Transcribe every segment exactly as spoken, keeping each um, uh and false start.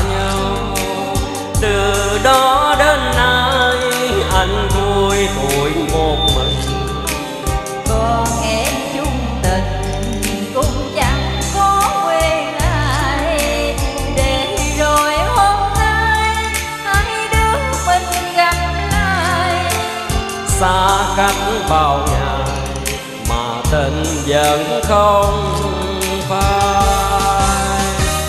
nhau. Từ đó đến nay anh vui tuổi một mình. Còn em chung tình cũng chẳng có quên ai, để rồi hôm nay hai đứa mình gặp lại. Xa cách bao ngày mà tình vẫn không phai.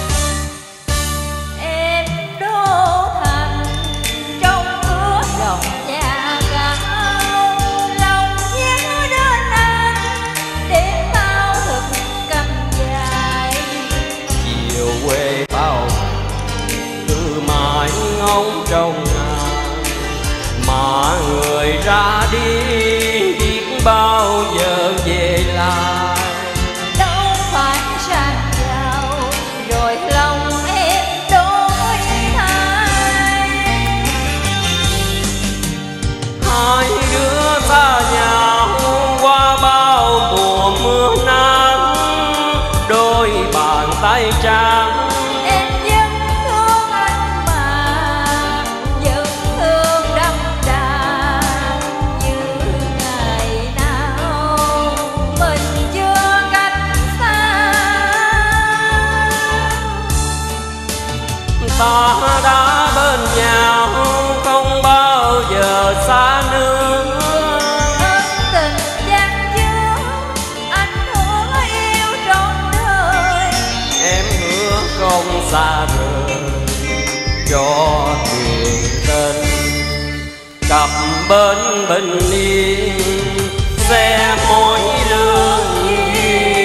Em đô thành trong cửa lòng nhà cao, lòng nhớ đến anh đêm bao thực cầm dài. Chiều quê bao cứ mãi ngóng trong ngàn, mà người ra đi biết bao giờ về lại. Đâu phải sang giàu rồi lòng em đổi thay. Hai đứa xa nhau qua bao mùa mưa nắng, đôi bàn tay trắng. Em vẫn thương anh mà vẫn thương đậm đà, như ngày nào mình chưa cách xa. Ta đã bên nhau không bao giờ xa nữa. Ân tình chan chứa anh hứa yêu trọn đời. Em hứa không xa rời cho thuyền tình, cặp bên bình yên xe mối lương duyên.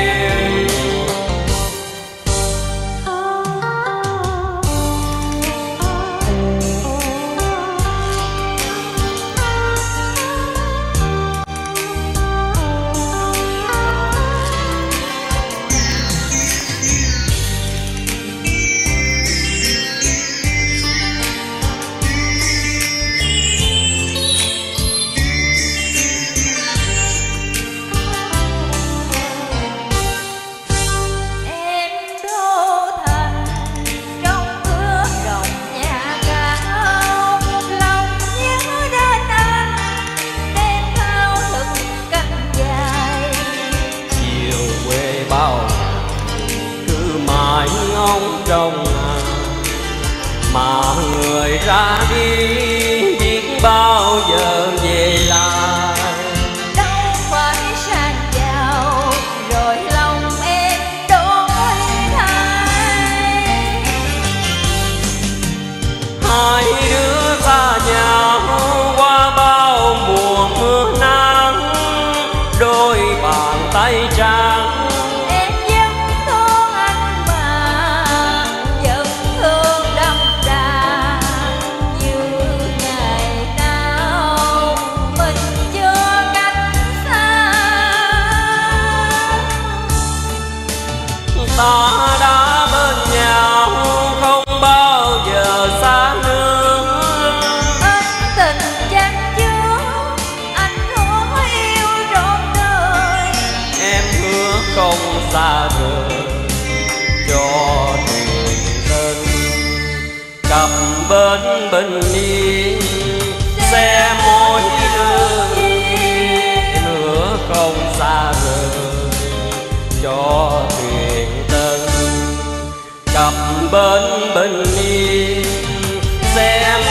Em đô thành trong cửa rộng nhà cao, lòng nhớ đến anh đêm thao thức cánh dài. Chiều quê bao cứ mãi ngóng trong ngàn, mà người ra đi biết bao giờ về lại. Đâu phải sang giàu rồi lòng em đổi thay. Hai đứa xa nhau qua bao mùa mưa nắng, đôi bàn tay trắng. Em vẫn thương anh mà vẫn thương đậm đà, như ngày nào mình chưa cách xa. Ta đã bên nhau không bao giờ xa nữa. Ân tình chan chứa anh hứa yêu trọn đời. Em hứa không xa rời cho thuyền tình, cặp bên bình yên xe mối lương duyên. Hứa không xa rời cho thuyền tình, cặp bên bình yên xe